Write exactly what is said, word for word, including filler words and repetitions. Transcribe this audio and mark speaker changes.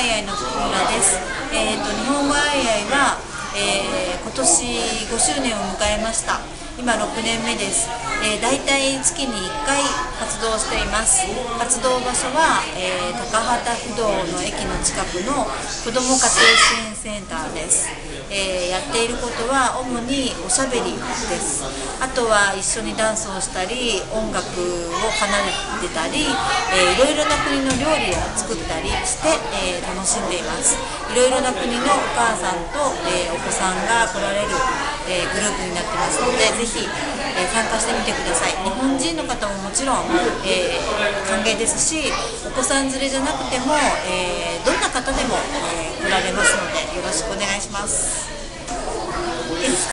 Speaker 1: あいあいの福村です。えーと、日本語あいあいは、えー、今年ごしゅうねんを迎えました。今ろくねんめです。えー、大体月にいっかい活動しています。活動場所は、えー、高畑不動の駅の近くの子ども家庭支援センターです。えー、やっていることは主におしゃべりです。あとは一緒にダンスをしたり、音楽を奏でてたり、えー、いろいろな国の料理を作ったりして、えー、楽しんでいます。いろいろな国のお母さんと、えー、お子さんが来られる、えー、グループになってますので、ぜひ、えー、参加してみてください。日本人の方ももちろん、えー、歓迎ですし、お子さん連れじゃなくても、えー、どんな方でも、えー、来られますので、よろしくお願いします。